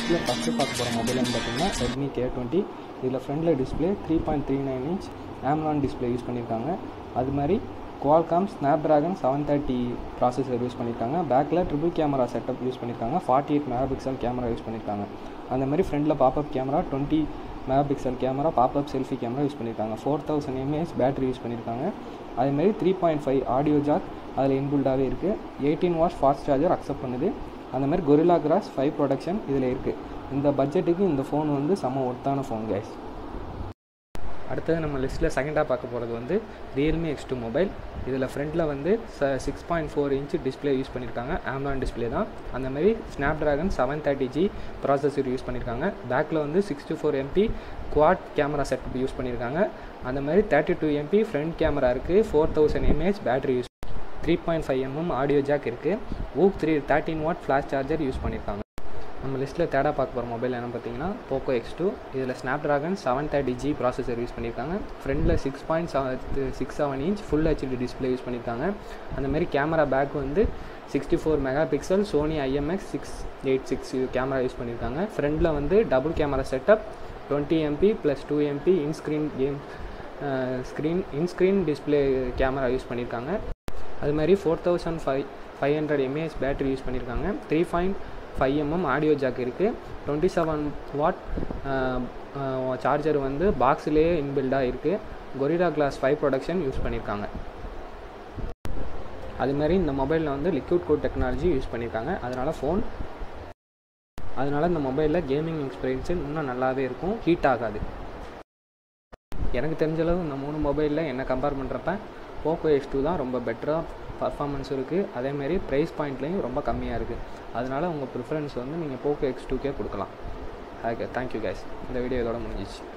லிஸ்ட்டில் ஃபஸ்ட்டு பார்க்க போகிற மொபைல்னு பார்த்தீங்கன்னா ரெட்மி K20. இதில் ஃப்ரண்டில் display 3.39 inch AMOLED display use பண்ணியிருக்காங்க. அது மாதிரி Qualcomm Snapdragon 730 ப்ராசஸர் யூஸ் பண்ணியிருக்காங்க. பேக்கில் ட்ரிபிள் கேமரா செட்டப் யூஸ் பண்ணியிருக்காங்க. 48 மெகாபிக்சல் கேமரா யூஸ் பண்ணியிருக்காங்க. அந்த மாதிரி ஃப்ரண்டில் popup camera 20 megapixel camera popup selfie camera use பண்ணியிருக்காங்க. 4000 mAh பேட்டரி யூஸ் பண்ணியிருக்காங்க. அதேமாதிரி 3.5 ஆடியோ ஜாக் அதில் இன்பில்டாகவே இருக்குது. 18 வாட்ஸ் ஃபாஸ்ட் சார்ஜர் அக்செப்ட் பண்ணுது. அந்த மாதிரி Gorilla Glass 5 ப்ரொடக்ஷன் இதில் இருக்குது. இந்த பட்ஜெட்டுக்கு இந்த ஃபோன் வந்து செம்ம ஒர்த்தான ஃபோன் கைஸ். அடுத்தது நம்ம லிஸ்ட்டில் செகண்டாக பார்க்க போகிறது வந்து Realme X2 மொபைல். இதில் ஃப்ரண்டில் வந்து 6.4 இன்ச் டிஸ்பிளே யூஸ் பண்ணியிருக்காங்க. AMOLED டிஸ்பிளே தான். அந்த மாதிரி Snapdragon 730G ப்ராசஸர் யூஸ் பண்ணியிருக்காங்க. பேக்கில் வந்து 64 MP quad camera setup use பண்ணியிருக்காங்க. அந்த மாதிரி 32 MP ஃப்ரண்ட் கேமரா இருக்குது. 4000 mAh battery use 3.5 mm audio jack இருக்குது. WOOC 13 watt flash charger use பண்ணியிருக்காங்க. நம்ம லிஸ்ட்டில் தேர்டாக பார்க்க போகிற மொபைல் என்ன பார்த்தீங்கன்னா Poco X2. இதில் Snapdragon 730G ப்ராசஸர் யூஸ் பண்ணியிருக்காங்க. ஃப்ரண்டில் 6.67 inch full HD display use பண்ணியிருக்காங்க. அந்தமாரி கேமரா பேக் வந்து 64 megapixel Sony IMX686 camera use பண்ணியிருக்காங்க. ஃப்ரண்டில் வந்து double camera setup 20 MP + 2 MP in screen display camera use பண்ணியிருக்காங்க. அது மாதிரி 4500 mAh பேட்டரி யூஸ் பண்ணியிருக்காங்க. 3.5 mm ஆடியோ ஜாக் இருக்குது. 27 வாட் சார்ஜர் வந்து பாக்ஸ்லேயே இன்பில்டாக இருக்குது. Gorilla Glass 5 ப்ரொடக்ஷன் யூஸ் பண்ணியிருக்காங்க. அதுமாதிரி இந்த மொபைலில் வந்து லிக்விட் கூல் டெக்னாலஜி யூஸ் பண்ணியிருக்காங்க. அதனால் இந்த மொபைலில் கேமிங் எக்ஸ்பீரியன்ஸு இன்னும் நல்லாவே இருக்கும், ஹீட் ஆகாது. எனக்கு தெரிஞ்சளவு இந்த 3 மொபைலில் என்ன கம்பேர் பண்ணுறப்ப Poco X2 தான் ரொம்ப பெட்டராக பர்ஃபார்மன்ஸும் இருக்குது. அதேமாரி ப்ரைஸ் பாயிண்ட்லேயும் ரொம்ப கம்மியாக இருக்குது. அதனால் உங்கள் ப்ரிஃபரன்ஸ் வந்து நீங்கள் Poco X2க்கே கொடுக்கலாம். Thank you guys. இந்த வீடியோ இதோட முடிஞ்சிச்சு.